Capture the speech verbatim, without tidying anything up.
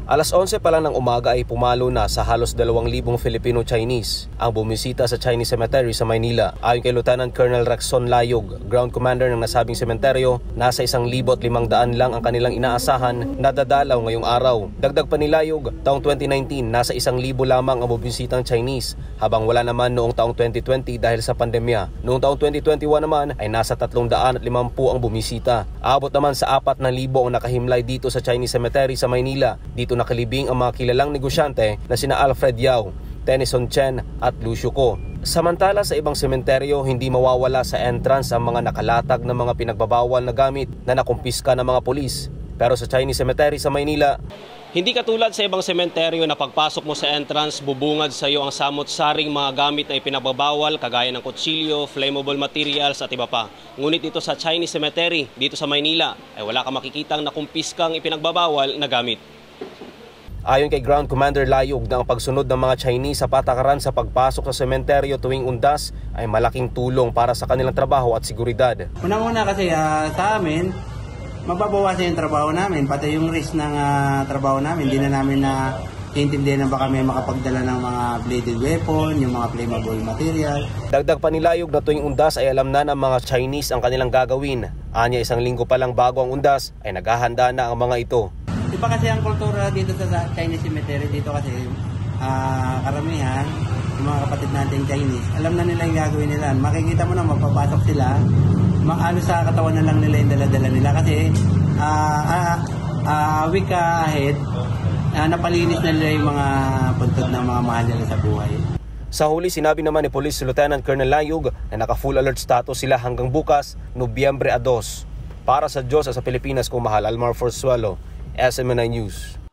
Alas onse pa lang ng umaga ay pumalo na sa halos dalawang libong Filipino-Chinese ang bumisita sa Chinese Cemetery sa Maynila. Ayon kay Lieutenant Colonel Rexon Layog, ground commander ng nasabing sementeryo, nasa isang libo at limang daan lang ang kanilang inaasahan na dadalaw ngayong araw. Dagdag pa ni Layog, taong twenty nineteen nasa isang libo lamang ang bumisitang Chinese, habang wala naman noong taong twenty twenty dahil sa pandemya. Noong taong twenty twenty-one naman ay nasa tatlong daan at limampu ang bumisita. Aabot naman sa apat na libo ang nakahimlay dito sa Chinese Cemetery sa Maynila. Dito nakalibing ang mga kilalang negosyante na sina Alfred Yao, Tennyson Chen at Lucio Ko. Samantala sa ibang sementeryo, hindi mawawala sa entrance ang mga nakalatag na mga pinagbabawal na gamit na nakumpiska ng mga pulis. Pero sa Chinese Cemetery sa Maynila, hindi katulad sa ibang sementeryo na pagpasok mo sa entrance, bubungad sa iyo ang samot-saring mga gamit na ipinagbabawal kagaya ng kutsilyo, flammable materials at iba pa. Ngunit dito sa Chinese Cemetery, dito sa Maynila, ay wala kang makikitang nakumpiskang ipinagbabawal na gamit. Ayon kay Ground Commander Layog na ang pagsunod ng mga Chinese sa patakaran sa pagpasok sa sementeryo tuwing undas ay malaking tulong para sa kanilang trabaho at seguridad. Una-una kasi uh, sa amin, mababawasan yung trabaho namin, pati yung risk ng uh, trabaho namin. Hindi na namin na iintindihan na baka may makapagdala ng mga bladed weapon, yung mga flammable material. Dagdag pa ni Layog na tuwing undas ay alam na ng mga Chinese ang kanilang gagawin. Anya isang linggo pa lang bago ang undas ay naghahanda na ang mga ito. Iba kasi ang kultura dito sa Chinese Cemetery dito kasi uh, karamihan, yung mga kapatid natin Chinese, alam na nila yung gagawin nila. Makikita mo na mapapasok sila, maano sa katawan na lang nila yung dala-dala nila kasi uh, uh, uh, week ahead, uh, napalinis na nila yung mga puntod ng mga mahal nila sa buhay. Sa huli, sinabi naman ni Police Lieutenant Colonel Layog na naka-full alert status sila hanggang bukas, Nobyembre dos. Para sa Diyos at sa Pilipinas kung mahal, Almar Forzuelo, S M N I News.